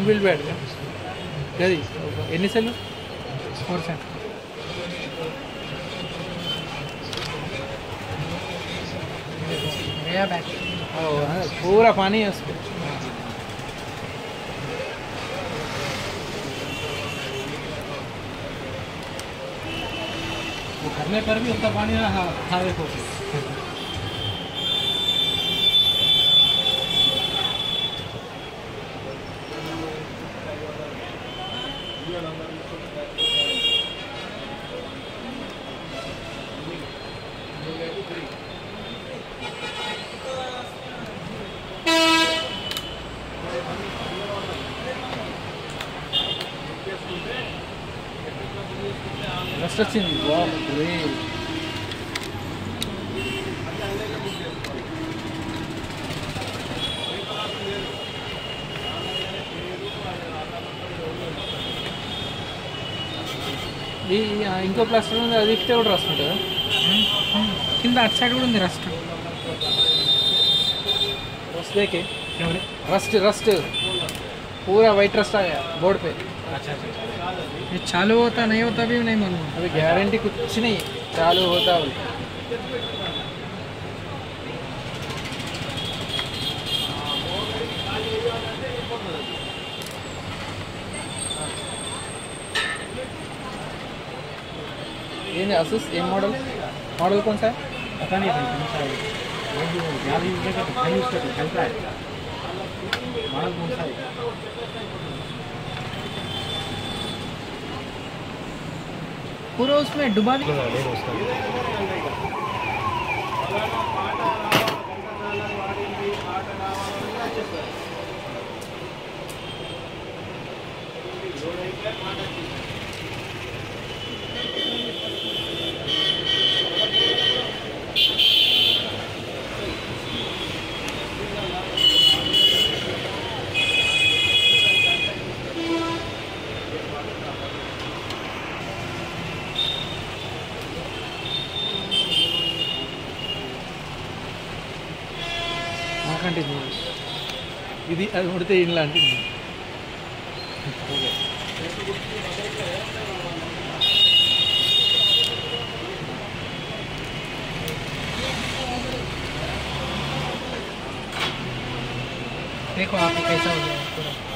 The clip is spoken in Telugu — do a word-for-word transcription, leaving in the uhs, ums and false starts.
ఇన్బిల్ట్ బ్యాడ్ గది ఎన్ని సెల్లు फोर से नया बैटरी पूरा पानी है उसको करने पर भी उतना पानी ना हाँ हाँ देखो రస్ట్ వచ్చింది బాగుంది ఈ ఇంకో ప్లాస్టర్ ఉంది అది ఇస్తే కూడా రస్ట్ ఉంటుందా కింద అటు సైడ్ కూడా ఉంది రస్ట్ रस्ट देखे रस्ट रस्ट पूरा वाइट रस्ट आ गया बोर्ड पे अच्छा अच्छा ये चालू होता नहीं होता भी नहीं मालूम अभी गारंटी कुछ नहीं चालू होता बोल ये नहीं Asus ये मॉडल मॉडल कौन सा है पता नहीं भाई कौन सा है वो जो ज़्यादा यूज़ करता है भाई यूज़ करता है चलता है मॉडल कौन सा है पूरा उसमें डुबा కంటిన్యూ ఇది అది ముడితే ఇలాంటి देखो आप कैसा हो गया पूरा